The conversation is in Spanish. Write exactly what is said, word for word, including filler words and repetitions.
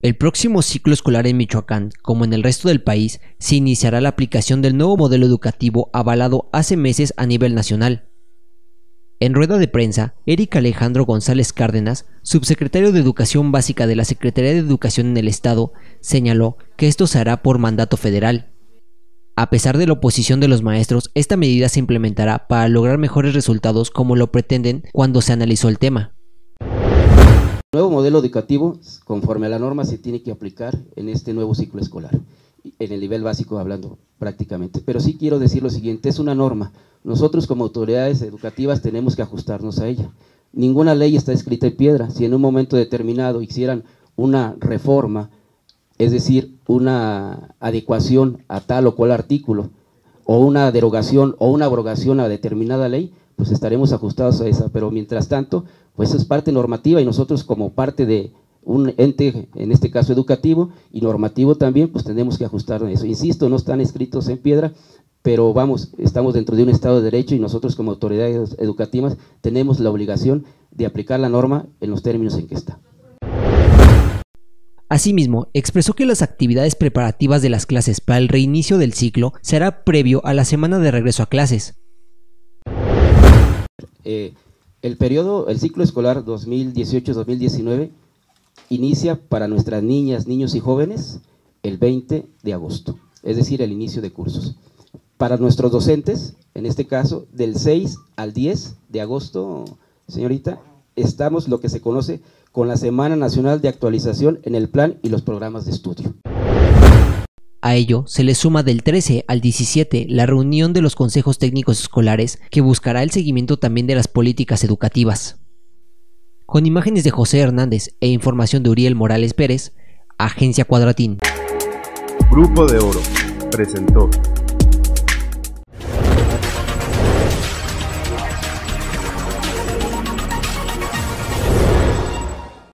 El próximo ciclo escolar en Michoacán, como en el resto del país, se iniciará la aplicación del nuevo modelo educativo avalado hace meses a nivel nacional. En rueda de prensa, Eric Alejandro González Cárdenas, subsecretario de Educación Básica de la Secretaría de Educación en el Estado, señaló que esto se hará por mandato federal. A pesar de la oposición de los maestros, esta medida se implementará para lograr mejores resultados como lo pretenden cuando se analizó el tema. El nuevo modelo educativo, conforme a la norma, se tiene que aplicar en este nuevo ciclo escolar, en el nivel básico hablando prácticamente. Pero sí quiero decir lo siguiente, es una norma. Nosotros como autoridades educativas tenemos que ajustarnos a ella. Ninguna ley está escrita en piedra. Si en un momento determinado hicieran una reforma, es decir, una adecuación a tal o cual artículo, o una derogación o una abrogación a determinada ley, pues estaremos ajustados a esa, pero mientras tanto, pues es parte normativa y nosotros como parte de un ente, en este caso educativo y normativo también, pues tenemos que ajustarnos a eso. Insisto, no están escritos en piedra, pero vamos, estamos dentro de un Estado de Derecho y nosotros como autoridades educativas tenemos la obligación de aplicar la norma en los términos en que está. Asimismo, expresó que las actividades preparativas de las clases para el reinicio del ciclo será previo a la semana de regreso a clases. Eh, el periodo, el ciclo escolar dos mil dieciocho dos mil diecinueve inicia para nuestras niñas, niños y jóvenes el veinte de agosto, es decir, el inicio de cursos. Para nuestros docentes, en este caso, del seis al diez de agosto, señorita, estamos lo que se conoce con la Semana Nacional de Actualización en el plan y los programas de estudio. A ello se le suma del trece al diecisiete la reunión de los consejos técnicos escolares que buscará el seguimiento también de las políticas educativas. Con imágenes de José Hernández e información de Uriel Morales Pérez, Agencia Cuadratín. Grupo de Oro presentó